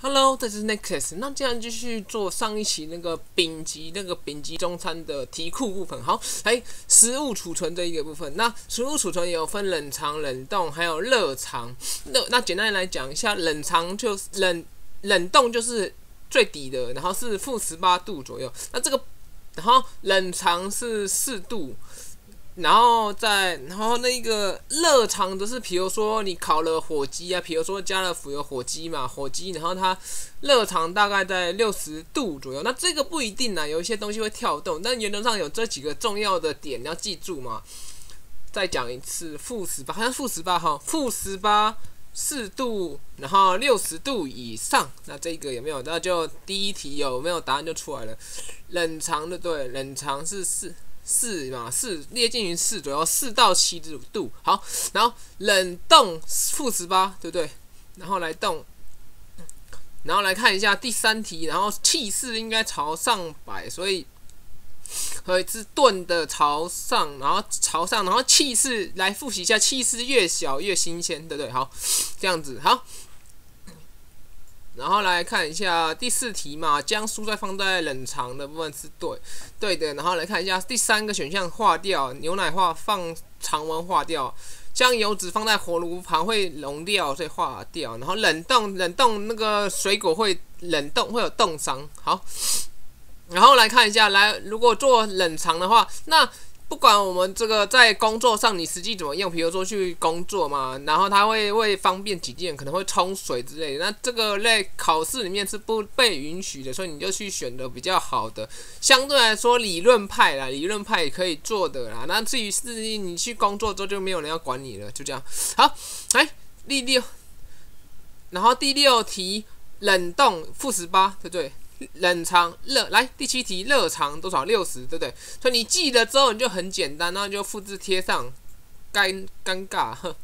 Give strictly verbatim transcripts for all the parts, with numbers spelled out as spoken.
Hello，这是 Nexus。那这样继续做上一期那个丙级那个丙级中餐的题库部分。好，来食物储存这一个部分。那食物储存也有分冷藏、冷冻，还有热藏。那那简单来讲一下，冷藏就是冷冷冻就是最底的，然后是负十八度左右。那这个，然后冷藏是四度。然后再，然后那个热藏的是，比如说你烤了火鸡啊，比如说家乐福有火鸡嘛，火鸡，然后它热藏大概在六十度左右。那这个不一定啊，有一些东西会跳动，但原则上有这几个重要的点你要记住嘛。再讲一次，负十八，好像负十八哈，负十八四度，然后六十度以上。那这个有没有？那就第一题有没有答案就出来了。冷藏的对，冷藏是四。四嘛，四接近于四左右，四到七度。好，然后冷冻负十八，对不对？然后来冻，然后来看一下第三题，然后气势应该朝上摆，所以和是炖的朝上，然后朝上，然后气势来复习一下，气势越小越新鲜，对不对？好，这样子好。然后来看一下第四题嘛，将蔬菜放在冷藏的部分是对对的。然后来看一下第三个选项，化掉牛奶化放常温化掉，将油脂放在火炉旁会溶掉，所以化掉。然后冷冻冷冻那个水果会冷冻会有冻伤。好，然后来看一下，来如果做冷藏的话，那不管我们这个在工作上你实际怎么用，比如说去工作嘛，然后它会为方便起见，可能会冲水之类的。那这个类考试里面是不被允许的，所以你就去选择比较好的。相对来说，理论派啦，理论派也可以做的啦。那至于是你去工作之后，就没有人要管你了，就这样。好，来第六，然后第六题，冷冻负十八，对不对？冷藏热来第七题热藏多少？六十，对不对？所以你记了之后你就很简单，然后就复制贴上，尴尴尬呵。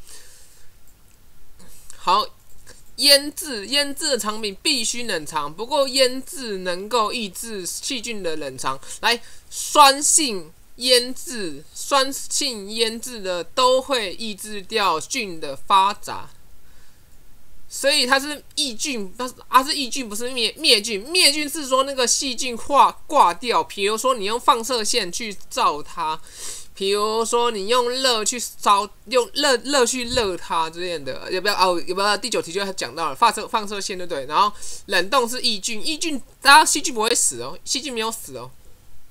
好，腌制腌制的产品必须冷藏，不过腌制能够抑制细菌的冷藏。来，酸性腌制酸性腌制的都会抑制掉菌的发展。所以它是抑菌，它是它是抑菌，不是灭灭菌。灭菌是说那个细菌化挂掉，比如说你用放射线去照它，比如说你用热去烧，用热热去热它之类的。要不要哦？要不要第九题就讲到了放射放射线，对不对？然后冷冻是抑菌，抑菌大家细菌不会死哦，细菌没有死哦。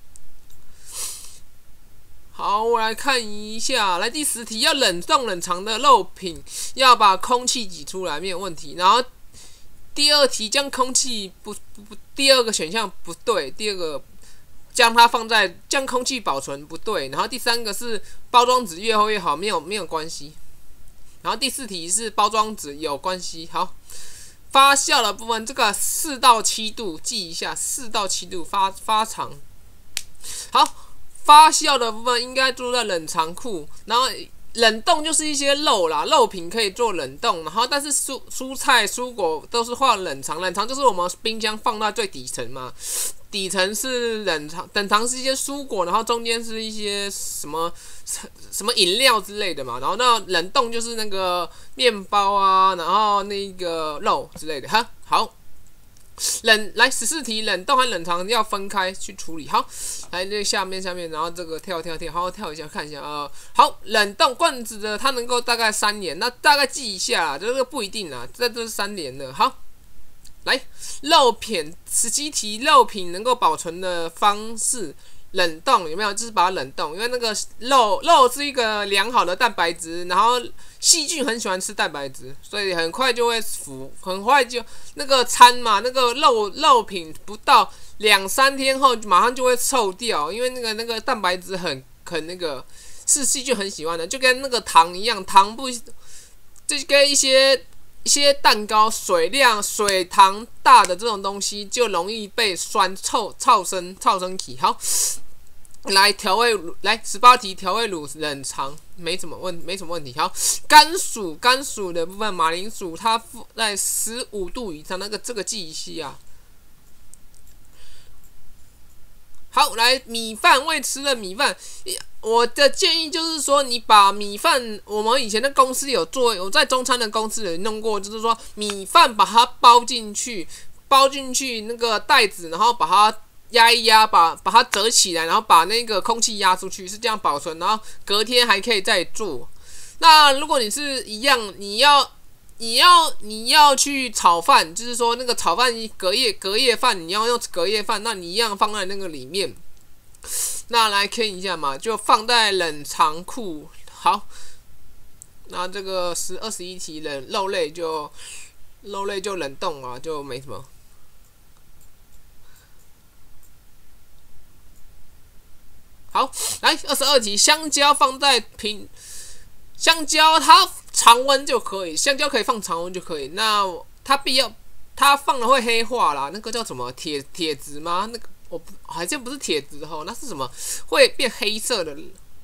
好，我来看一下，来第十题，要冷冻冷藏的肉品，要把空气挤出来，没有问题。然后第二题，将空气不不不，第二个选项不对，第二个将它放在将空气保存不对。然后第三个是包装纸越厚越好，没有没有关系。然后第四题是包装纸有关系。好，发酵的部分，这个四到七度记一下，四到七度发发长。好。发酵的部分应该做在冷藏库，然后冷冻就是一些肉啦，肉品可以做冷冻，然后但是蔬蔬菜蔬果都是放冷藏，冷藏就是我们冰箱放到最底层嘛，底层是冷藏，冷藏是一些蔬果，然后中间是一些什么什么饮料之类的嘛，然后那冷冻就是那个面包啊，然后那个肉之类的哈，好。冷来十四题，冷冻和冷藏要分开去处理。好，来这下面下面，然后这个跳跳跳，好好跳一下看一下啊、呃。好，冷冻罐子的它能够大概三年，那大概记一下啦，这个不一定啦，这这是三年的。好，来肉品十七题，肉品能够保存的方式。冷冻有没有？就是把它冷冻，因为那个肉肉是一个良好的蛋白质，然后细菌很喜欢吃蛋白质，所以很快就会腐，很快就那个餐嘛，那个肉肉品不到两三天后马上就会臭掉，因为那个那个蛋白质很很那个是细菌很喜欢的，就跟那个糖一样，糖不就跟一些。一些蛋糕水量水糖大的这种东西就容易被酸臭臭生臭生起。好，来调味乳，来十八题调味乳冷藏没什么问没什么问题。好，甘薯甘薯的部分，马铃薯它在十五度以上，那个这个记一下啊。 好，来米饭未吃的米饭，我的建议就是说，你把米饭，我们以前的公司有做，我在中餐的公司有弄过，就是说米饭把它包进去，包进去那个袋子，然后把它压一压，把把它折起来，然后把那个空气压出去，是这样保存，然后隔天还可以再做。那如果你是一样，你要。你要你要去炒饭，就是说那个炒饭隔夜隔夜饭，你要用隔夜饭，那你一样放在那个里面。那来看一下嘛，就放在冷藏库。好，那这个十二十一题冷肉类就肉类就冷冻啊，就没什么。好，来二十二题，香蕉放在平。香蕉它常温就可以，香蕉可以放常温就可以。那它必要它放了会黑化啦，那个叫什么铁铁质吗？那个我好像不是铁质吼，那是什么？会变黑色的。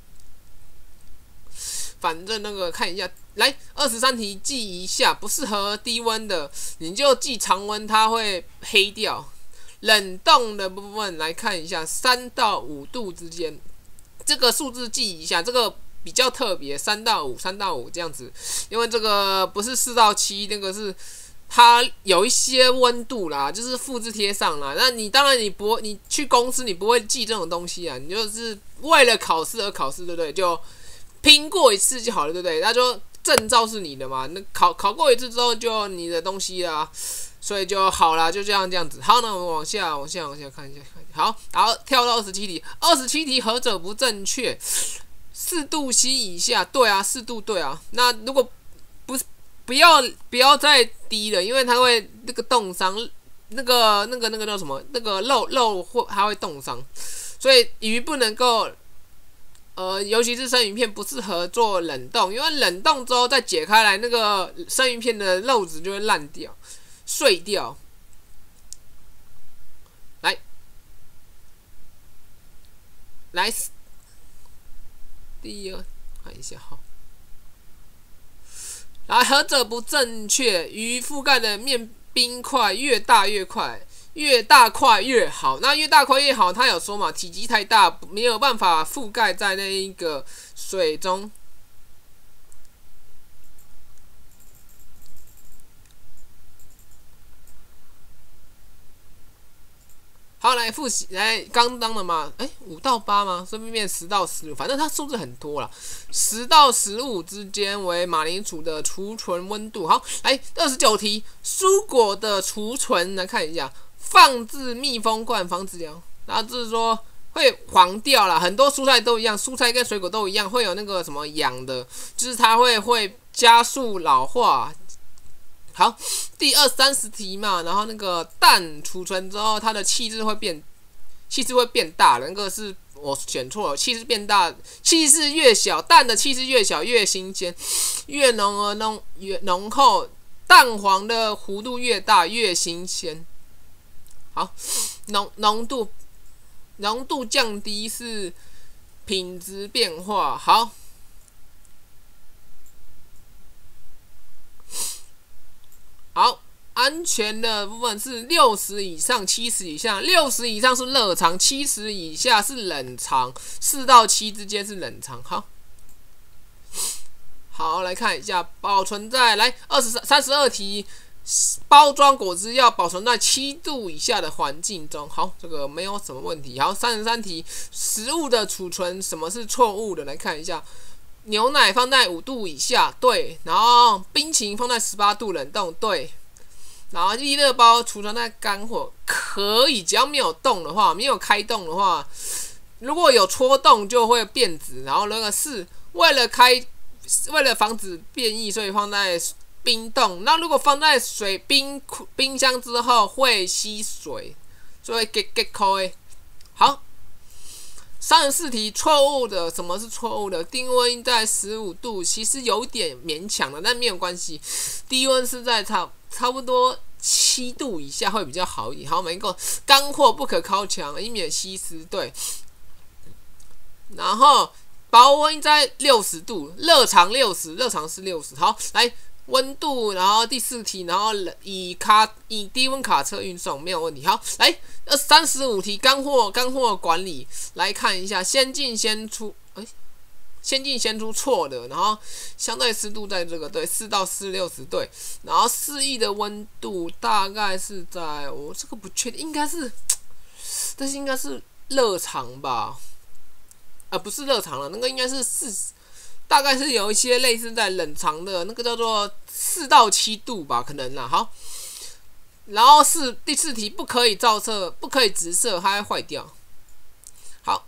反正那个看一下，来二十三题记一下，不适合低温的，你就记常温，它会黑掉。冷冻的部分来看一下，三到五度之间，这个数字记一下，这个。比较特别，三到五，三到五这样子，因为这个不是四到七，那个是它有一些温度啦，就是复制贴上啦。那你当然你不，你去公司你不会记这种东西啊，你就是为了考试而考试，对不对？就拼过一次就好了，对不对？那就证照是你的嘛，那考考过一次之后就你的东西啦，所以就好啦，就这样这样子。好，那我们往下往下往下看一下，看一下好，然后跳到二十七题，二十七题何者不正确？四度 C 以下，对啊，四度对啊。那如果不不要不要再低了，因为它会那个冻伤，那个那个那个叫什么？那个肉肉会它会冻伤，所以鱼不能够，呃，尤其是生鱼片不适合做冷冻，因为冷冻之后再解开来，那个生鱼片的肉质就会烂掉、碎掉。来，来。第二，看一下哈。来，何者不正确？鱼覆盖的面冰块越大越快，越大块越好。那越大块越好，他有说嘛，体积太大，没有办法覆盖在那一个水中。好，来复习，来刚当的嘛，哎，五到八吗？顺便变十到十五，反正它数字很多啦。十到十五之间为马铃薯的储存温度。好，来二十九题，蔬果的储存来看一下，放置密封罐防止凉，然后就是说会黄掉啦，很多蔬菜都一样，蔬菜跟水果都一样，会有那个什么氧的，就是它会会加速老化。好，第二三十题嘛，然后那个蛋储存之后，它的气质会变，气质会变大了。那个是我选错了，气质变大，气质越小，蛋的气质越小越新鲜，越浓而浓越浓厚，蛋黄的弧度越大越新鲜。好，浓浓度浓度降低是品质变化。好。好，安全的部分是六十以上、七十以下。六十以上是热藏，七十以下是冷藏，四到七之间是冷藏。好，好来看一下，保存在来二十三十二题，包装果汁要保存在七度以下的环境中。好，这个没有什么问题。好，三十三题，食物的储存什么是错误的？来看一下。牛奶放在五度以下，对。然后冰淇淋放在十八度冷冻，对。然后利乐包储存在干货，可以，只要没有动的话，没有开动的话，如果有戳动就会变质。然后那个是为了开，为了防止变异，所以放在冰冻。那如果放在水冰冰箱之后会吸水，所以 get get 扣诶。好。三十四题错误的，什么是错误的？低温在十五度，其实有点勉强的，但没有关系。低温是在差差不多七度以下会比较好一点。好，没够。干货不可靠墙，以免吸湿。对。然后保温在六十度，热藏六十，热藏是六十。好，来温度，然后第四题，然后以卡以低温卡车运送没有问题。好，来呃三十五题干货干货管理来看一下，先进先出，哎、欸，先进先出错的，然后相对湿度在这个对四到四六十对，然后四亿的温度大概是在我、哦、这个不确定，应该是，但是应该是热场吧。呃，不是热场了，那个应该是四，大概是有一些类似在冷藏的那个叫做四到七度吧，可能啦。好，然后是第四题，不可以照射，不可以直射，它会坏掉。好，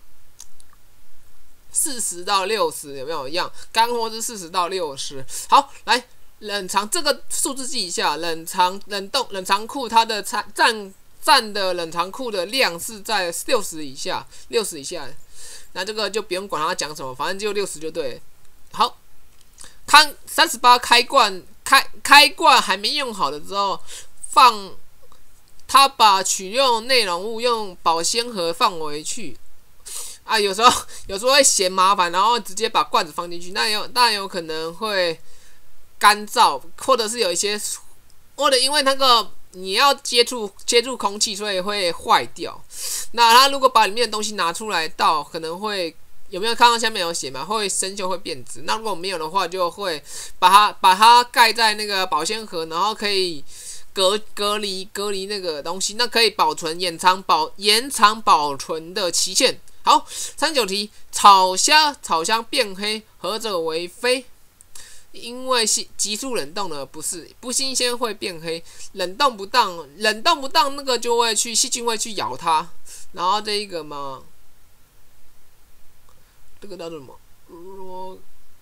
四十到六十有没有一样？干货是四十到六十。好，来冷藏这个数字记一下，冷藏冷冻冷藏库它的占占占的冷藏库的量是在六十以下，六十以下。那这个就不用管他讲什么，反正就六十就对了。好，看三十八开罐开开罐还没用好的之后，放他把取用内容物用保鲜盒放回去。啊，有时候有时候会嫌麻烦，然后直接把罐子放进去，那有那有可能会干燥，或者是有一些，或者因为那个。你要接触接触空气，所以会坏掉。那他如果把里面的东西拿出来倒，可能会有没有看到下面有写嘛？会生锈，会变质。那如果没有的话，就会把它把它盖在那个保鲜盒，然后可以隔隔离隔离那个东西，那可以保存延长保延长保存的期限。好，三十九题，炒虾炒香变黑，何者为非？因为急速冷冻的不是不新鲜会变黑，冷冻不当，冷冻不当那个就会去细菌会去咬它，然后这一个嘛，这个叫做什么？弱，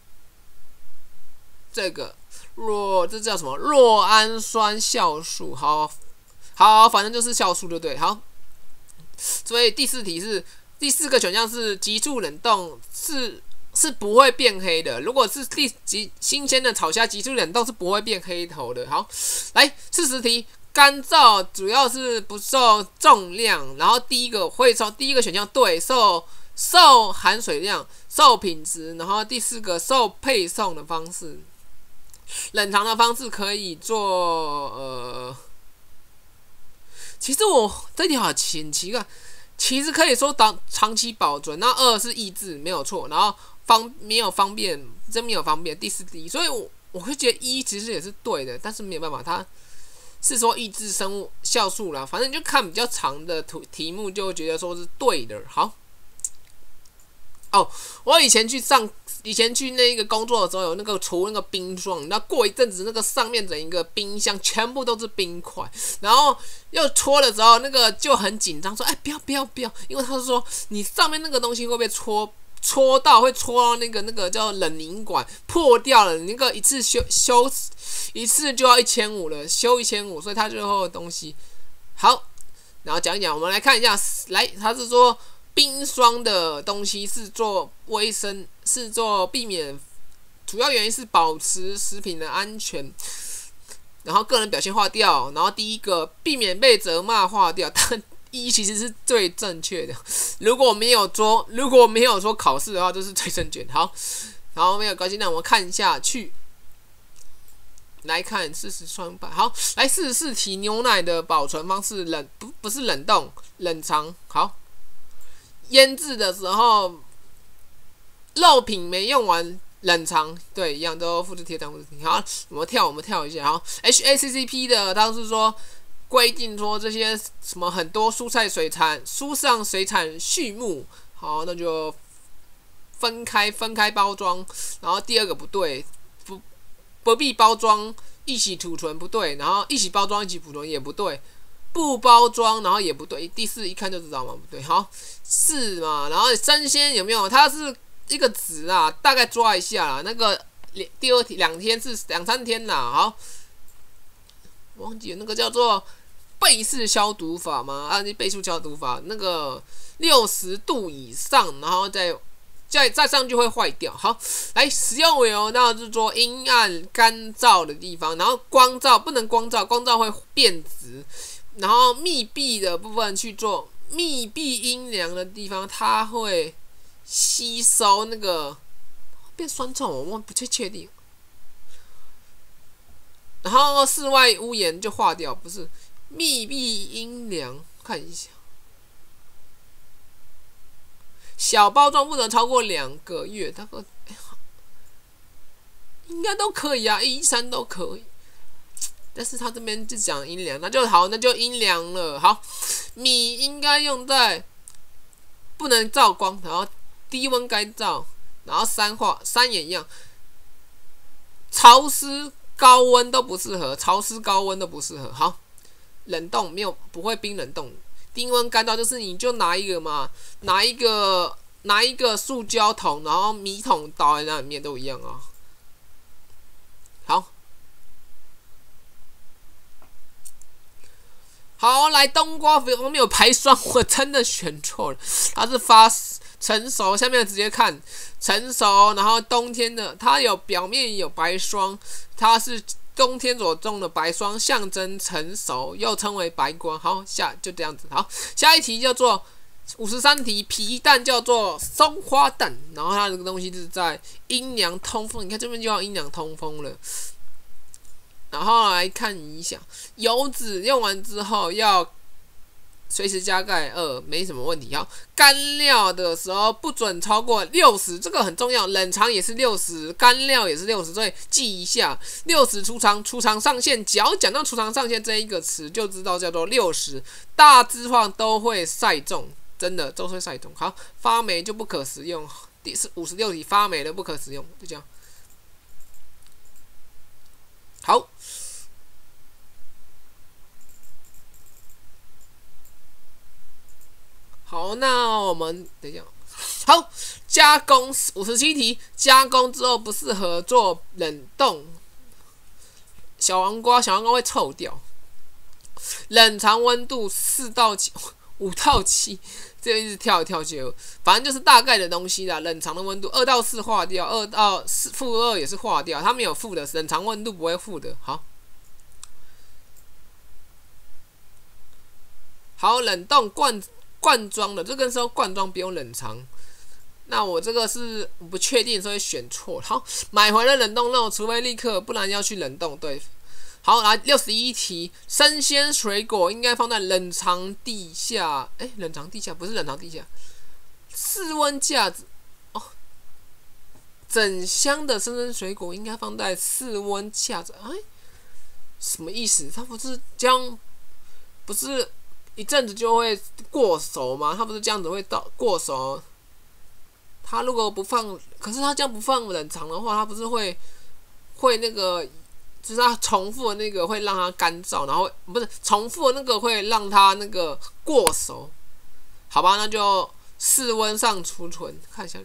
这个弱，这叫什么？弱氨酸酵素。好，好，反正就是酵素，对不对？好，所以第四题是第四个选项是急速冷冻是。是不会变黑的。如果是第极新鲜的炒虾急速冷冻是不会变黑头的。好，来四十题，干燥主要是不受重量，然后第一个会从第一个选项对，受受含水量、受品质，然后第四个受配送的方式。冷藏的方式可以做呃，其实我这题好很奇怪，其实可以说当长期保存，那二是抑制没有错，然后。方没有方便，真没有方便。第四题，所以我我会觉得一其实也是对的，但是没有办法，它是说抑制生物酵素啦。反正你就看比较长的题题目，就会觉得说是对的。好，哦，我以前去上，以前去那个工作的时候，有那个除那个冰霜，那过一阵子，那个上面整一个冰箱全部都是冰块，然后又戳的时候，那个就很紧张，说：“哎，不要不要不要！”因为他说你上面那个东西会不会戳？戳到会戳到那个那个叫冷凝管破掉了，那个一次修修一次就要一千五了，修一千五，所以它最后的东西好，然后讲一讲，我们来看一下，来，他是说冰霜的东西是做卫生，是做避免，主要原因是保持食品的安全，然后个人表现划掉，然后第一个避免被责骂划掉，但。一其实是最正确的，如果没有说如果没有说考试的话，这是最正确的。好，然后没有关系，那我们看下去，来看四十双百。好，来四十四题，牛奶的保存方式冷不不是冷冻，冷藏。好，腌制的时候，肉品没用完。冷藏对，一样都复制贴上复制贴。好，我们跳，我们跳一下。好 ，H A C C P 的当时说。规定说这些什么很多蔬菜水产书上水产畜牧，好，那就分开分开包装，然后第二个不对，不不必包装一起储存不对，然后一起包装一起储存也不对，不包装然后也不对，第四一看就知道嘛不对，好是嘛，然后生鲜有没有？它是一个值啊，大概抓一下啦，那个第二天两天是两三天啦，好。忘记了那个叫做倍式消毒法吗？啊，那倍数消毒法，那个六十度以上，然后再再再上就会坏掉。好，来食用油，那就是说阴暗干燥的地方，然后光照不能光照，光照会变质。然后密闭的部分去做密闭阴凉的地方，它会吸收那个变酸臭，我不确确定。 然后室外屋檐就划掉，不是密闭阴凉，看一下。小包装不能超过两个月，大概、欸、应该都可以啊，一三都可以。但是他这边就讲阴凉，那就好，那就阴凉了。好，米应该用在不能照光，然后低温干燥，然后三化三也一样，潮湿高温都不适合，潮湿高温都不适合。好，冷冻没有不会冰冷冻。低温干燥就是你就拿一个嘛，拿一个拿一个塑胶桶，然后米桶倒在那里面都一样啊。好，好来冬瓜方面有白霜，我真的选错了，它是发成熟，下面直接看成熟，然后冬天的它有表面有白霜，它是。冬天所种的白霜象征成熟，又称为白瓜。好，下就这样子。好，下一题叫做五十三题，皮蛋叫做松花蛋，然后它这个东西是在阴凉通风。你看这边就要阴凉通风了。然后来看一下，油脂用完之后要随时加盖，呃，没什么问题。好，干料的时候不准超过六十，这个很重要。冷藏也是六十，干料也是六十，所以记一下。六十储藏，储藏上限。只要讲到储藏上限这一个词，就知道叫做六十。大致上都会晒中，真的都会晒中。好，发霉就不可食用。第五十六题，发霉的不可食用，就这样。好。好，那我们等一下。好，加工五十七题，加工之后不适合做冷冻。小黄瓜，小黄瓜会臭掉。冷藏温度四到七，五到七，这个一直跳来跳去，反正就是大概的东西啦。冷藏的温度二到四化掉，二到四负二也是化掉，它没有负的，冷藏温度不会负的。好，好，冷冻罐。罐装的，这个时候罐装不用冷藏。那我这个是我不确定，所以选错。好，买回来冷冻肉，除非立刻，不然要去冷冻。对，好，来六十一题，生鲜水果应该放在冷藏地下。哎，冷藏地下不是冷藏地下，室温架子哦。整箱的生鲜水果应该放在室温架子。哎，什么意思？它不是这样，不是？一阵子就会过熟嘛，它不是这样子会到过熟。它如果不放，可是它这样不放冷藏的话，它不是会会那个，就是它重复的那个会让它干燥，然后不是重复的那个会让它那个过熟，好吧？那就室温上储存，看一下。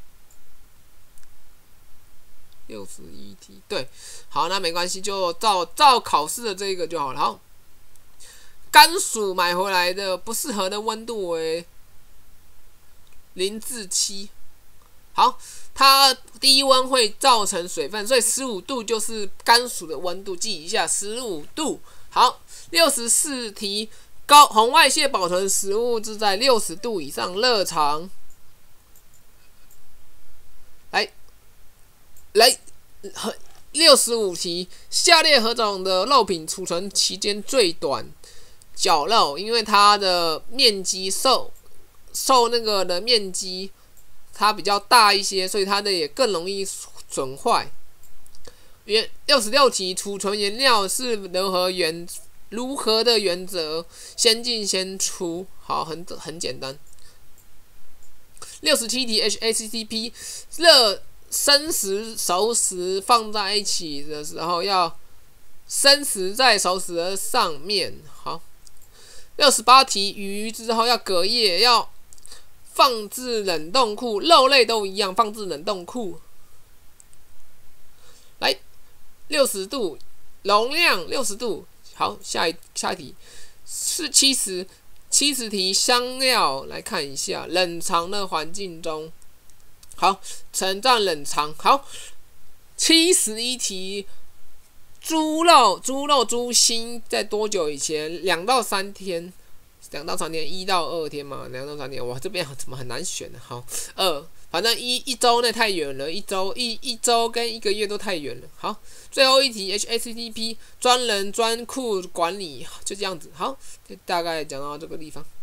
六十一题，对，好，那没关系，就照照考试的这个就好了。好。甘薯买回来的不适合的温度为零至七。好，它低温会造成水分，所以十五度就是甘薯的温度，记一下十五度。好，六十四题，高红外线保存食物是在六十度以上热藏。来，来，六十五题，下列何种的肉品储存期间最短？绞肉，因为它的面积受受那个的面积它比较大一些，所以它的也更容易损坏。原六十六题，储存原料是如何原如何的原则？先进先出，好，很很简单。六十七题 ，H A C C P， 热生食熟食放在一起的时候，要生食在熟食的上面，好。六十八题，鱼之后要隔夜，要放置冷冻库，肉类都一样，放置冷冻库。来，六十度，容量六十度。好，下一下一题是七十，七十题香料来看一下，冷藏的环境中，好，存在冷藏。好，七十一题。猪肉，猪肉，猪心在多久以前？两到三天，两到三天，一到二天嘛，两到三天。哇，这边怎么很难选呢？好，二反正一一周内太远了，一周一一周跟一个月都太远了。好，最后一题 H A C T T P 专人专库管理就这样子。好，大概讲到这个地方。